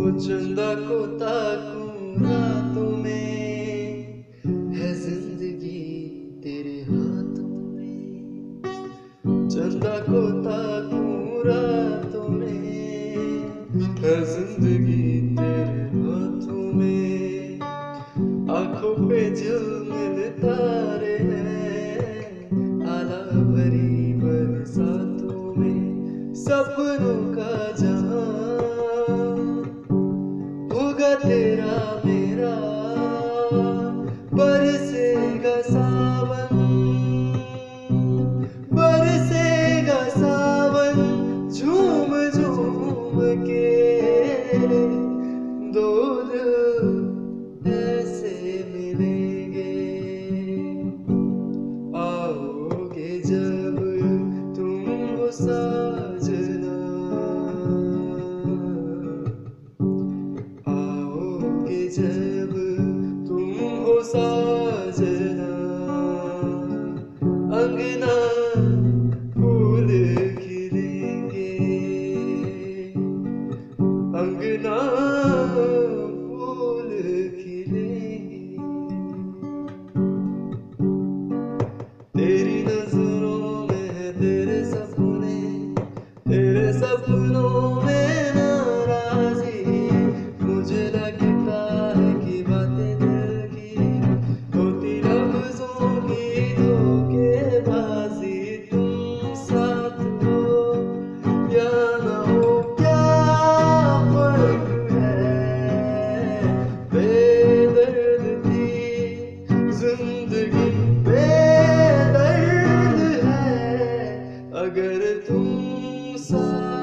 चंदा को ताकूं रातों में, है जिंदगी तेरे हाथों में। चंदा को ताकूं रातों में, है जिंदगी तेरे हाथों में। आंखों पे झिलमिल तारे हैं, आला भरी बरसातों में। सपनों का जहां होगा तेरा मेरा, बरसेगा सावन, बरसेगा सावन। झूम झूम के दो दिल ऐसे मिलेंगे। आओगे जब तुम हो साजना, आओगे जब तुम हो साजना। अंगना फूल खिलेंगे, अंगना फूल खिलेंगे। तेरी नजरों में है तेरे सपने, तेरे सपनों में नाराजी। मुझे लगता है कि बातें दिल की होती लफ्जों की धोखेबाजी। तुम साथ हो या ना हो, क्या फर्क है। बेदर्द थी जिंदगी, बेदर्द है अगर तुम साथ